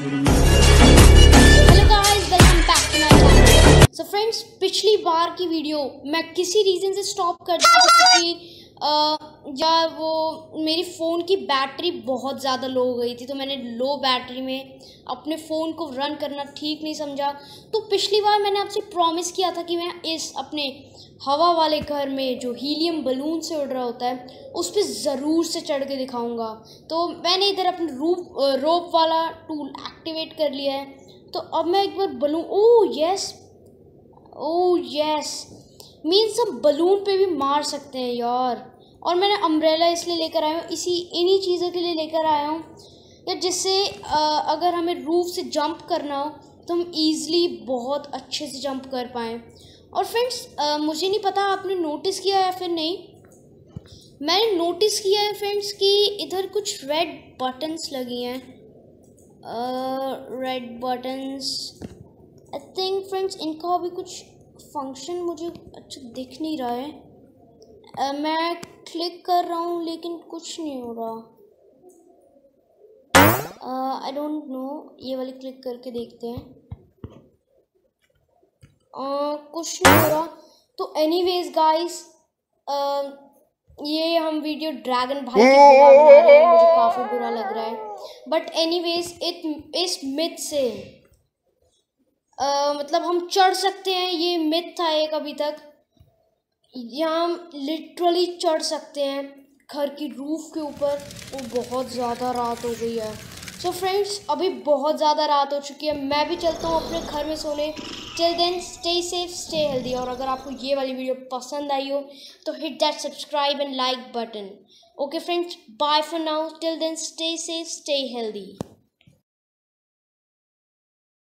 Hello guys, welcome back to my channel. So friends, पिछली बार की वीडियो मैं किसी रीज़न से स्टॉप कर दिया क्योंकि या वो मेरी फ़ोन की बैटरी बहुत ज़्यादा लो हो गई थी, तो मैंने लो बैटरी में अपने फ़ोन को रन करना ठीक नहीं समझा। तो पिछली बार मैंने आपसे प्रॉमिस किया था कि मैं इस अपने हवा वाले घर में जो हीलियम बलून से उड़ रहा होता है उस पर ज़रूर से चढ़ के दिखाऊंगा। तो मैंने इधर अपने रोप वाला टूल एक्टिवेट कर लिया है। तो अब मैं एक बार बलून, ओह यस, मीन्स हम बलून पे भी मार सकते हैं यार। और मैंने अम्ब्रेला इसलिए लेकर आया हूँ, इन्हीं चीज़ों के लिए लेकर आया हूँ या जिससे अगर हमें रूफ से जंप करना हो तो हम ईज़िली बहुत अच्छे से जंप कर पाएँ। और फ्रेंड्स, मुझे नहीं पता आपने नोटिस किया है फिर नहीं, मैंने नोटिस किया है फ्रेंड्स कि इधर कुछ रेड बटन्स लगी हैं। Red buttons, I think friends इनका अभी कुछ फंक्शन मुझे अच्छा दिख नहीं रहा है। मैं क्लिक कर रहा हूँ लेकिन कुछ नहीं हो रहा। आई डोंट नो, ये वाली क्लिक करके देखते हैं। कुछ नहीं हो रहा। तो एनीवेज गाइस, ये हम वीडियो ड्रैगन भाई के बिना बना रहे हैं, मुझे काफ़ी बुरा लग रहा है। बट एनीवेज इस मिथ से मतलब हम चढ़ सकते हैं, ये मिथ था एक अभी तक। यहाँ हम लिटरली चढ़ सकते हैं घर की रूफ के ऊपर। वो बहुत ज़्यादा रात हो गई है। सो फ्रेंड्स, अभी बहुत ज़्यादा रात हो चुकी है, मैं भी चलता हूँ अपने घर में सोने। Till then stay safe, stay healthy. और अगर आपको ये वाली वीडियो पसंद आई हो तो hit that subscribe and like button. Okay friends, bye for now, till then stay safe, stay healthy.